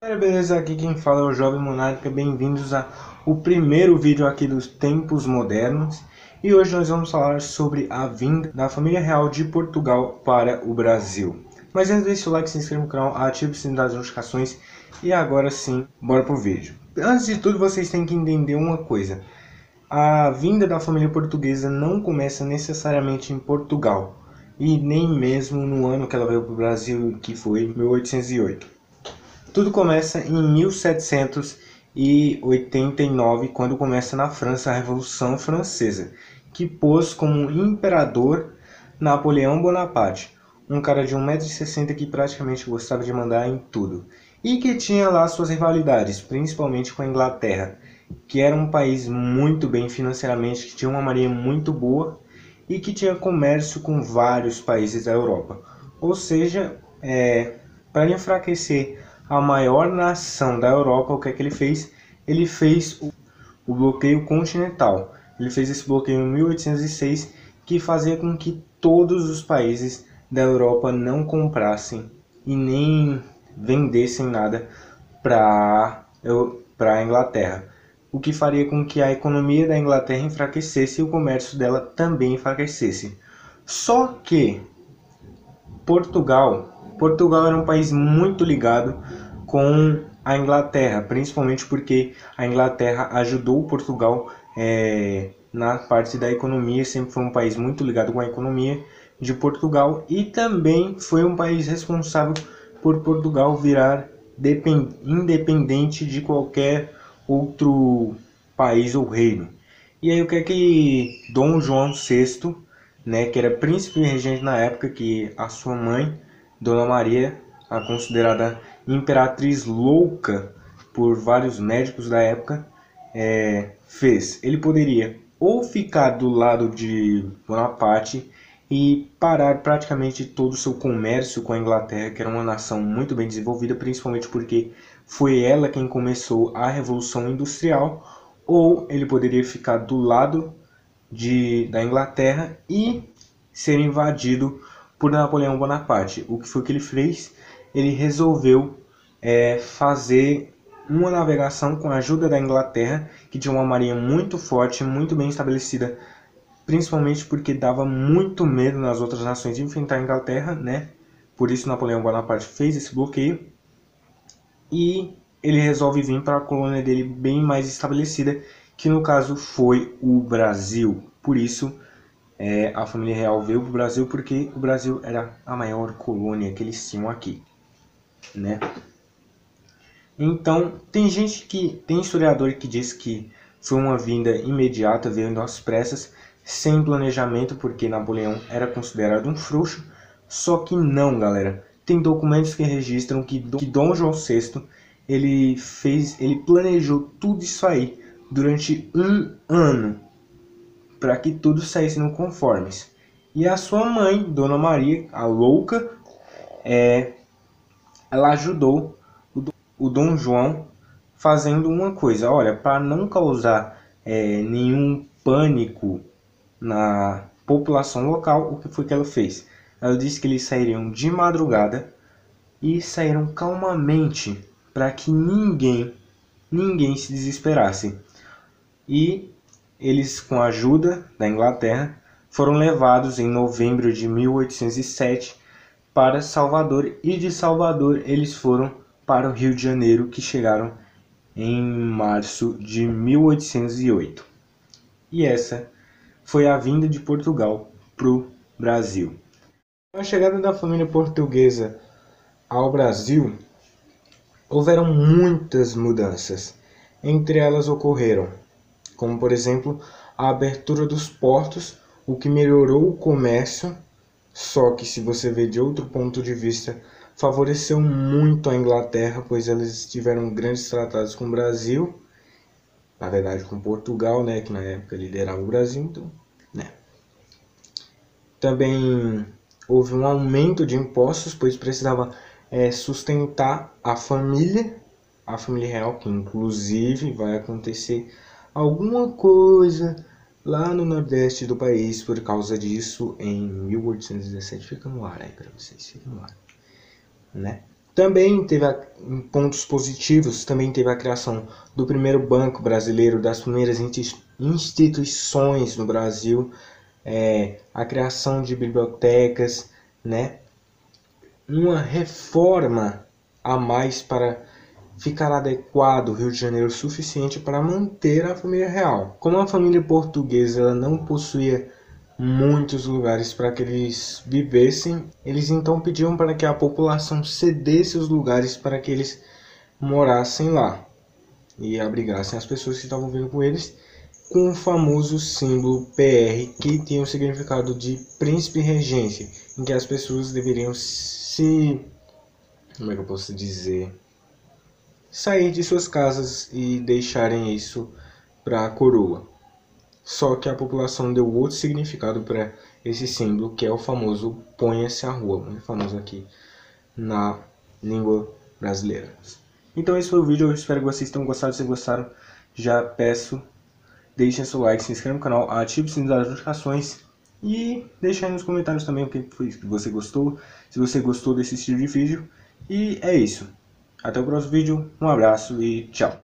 Beleza, aqui quem fala é o Jovem Monarca, bem-vindos ao primeiro vídeo aqui dos tempos modernos. E hoje nós vamos falar sobre a vinda da família real de Portugal para o Brasil. Mas antes deixe o like, se inscreva no canal, ative o sininho das notificações e agora sim, bora pro vídeo. Antes de tudo vocês têm que entender uma coisa. A vinda da família portuguesa não começa necessariamente em Portugal e nem mesmo no ano que ela veio para o Brasil, que foi 1808. Tudo começa em 1789, quando começa na França a Revolução Francesa, que pôs como imperador Napoleão Bonaparte, um cara de 1,60 m que praticamente gostava de mandar em tudo, e que tinha lá suas rivalidades, principalmente com a Inglaterra, que era um país muito bem financeiramente, que tinha uma marinha muito boa e que tinha comércio com vários países da Europa. Ou seja, para enfraquecer a maior nação da Europa, o que é que ele fez? Ele fez o bloqueio continental. Ele fez esse bloqueio em 1806, que fazia com que todos os países da Europa não comprassem e nem vendessem nada para a Inglaterra, o que faria com que a economia da Inglaterra enfraquecesse e o comércio dela também enfraquecesse. Só que Portugal era um país muito ligado com a Inglaterra, principalmente porque a Inglaterra ajudou Portugal na parte da economia, sempre foi um país muito ligado com a economia de Portugal e também foi um país responsável por Portugal virar independente de qualquer outro país ou reino. E aí o que é que Dom João VI, né, que era príncipe e regente na época, que a sua mãe, Dona Maria, a considerada imperatriz louca por vários médicos da época, fez? Ele poderia ou ficar do lado de Bonaparte e parar praticamente todo o seu comércio com a Inglaterra, que era uma nação muito bem desenvolvida, principalmente porque foi ela quem começou a Revolução Industrial, ou ele poderia ficar do lado da Inglaterra e ser invadido por Napoleão Bonaparte. O que foi que ele fez? Ele resolveu fazer uma navegação com a ajuda da Inglaterra, que tinha uma marinha muito forte, muito bem estabelecida, principalmente porque dava muito medo nas outras nações de enfrentar a Inglaterra, né? Por isso Napoleão Bonaparte fez esse bloqueio e ele resolve vir para a colônia dele bem mais estabelecida, que no caso foi o Brasil. Por isso a família real veio para o Brasil, porque o Brasil era a maior colônia que eles tinham aqui, né? Então tem historiador que diz que foi uma vinda imediata, veio às pressas, sem planejamento, porque Napoleão era considerado um frouxo. Só que não, galera. Tem documentos que registram que Dom João VI ele planejou tudo isso aí durante um ano, para que tudo saísse no conformes. E a sua mãe, Dona Maria, a louca, ela ajudou o Dom João fazendo uma coisa. Olha, para não causar nenhum pânico na população local, o que foi que ela fez? Ela disse que eles sairiam de madrugada e saíram calmamente, para que ninguém se desesperasse. E eles, com a ajuda da Inglaterra, foram levados em novembro de 1807 para Salvador, e de Salvador eles foram para o Rio de Janeiro, que chegaram em março de 1808. E essa foi a vinda de Portugal para o Brasil. Com a chegada da família portuguesa ao Brasil, houveram muitas mudanças. Entre elas ocorreram, como por exemplo, a abertura dos portos, o que melhorou o comércio. Só que, se você ver de outro ponto de vista, favoreceu muito a Inglaterra, pois eles tiveram grandes tratados com o Brasil, na verdade com Portugal, né, que na época liderava o Brasil, então, né. Também houve um aumento de impostos, pois precisava sustentar a família real, que inclusive vai acontecer alguma coisa lá no nordeste do país por causa disso em 1817. Fica no ar aí para vocês, fica no ar, né? Também teve em pontos positivos, também teve a criação do primeiro banco brasileiro, das primeiras instituições no Brasil, a criação de bibliotecas, né? Uma reforma a mais para ficar adequado o Rio de Janeiro o suficiente para manter a família real. Como a família portuguesa ela não possuía muitos lugares para que eles vivessem, eles então pediam para que a população cedesse os lugares para que eles morassem lá e abrigassem as pessoas que estavam vindo com eles, com o famoso símbolo PR, que tinha o significado de príncipe regência, em que as pessoas deveriam como é que eu posso dizer, sair de suas casas e deixarem isso para a coroa. Só que a população deu outro significado para esse símbolo, que é o famoso ponha-se à rua, muito famoso aqui na língua brasileira. Então esse foi o vídeo, eu espero que vocês tenham gostado. Se gostaram, já peço, deixem seu like, se inscreva no canal, ative o sininho das notificações e deixe aí nos comentários também o que foi que você gostou, se você gostou desse estilo de vídeo. E é isso. Até o próximo vídeo, um abraço e tchau.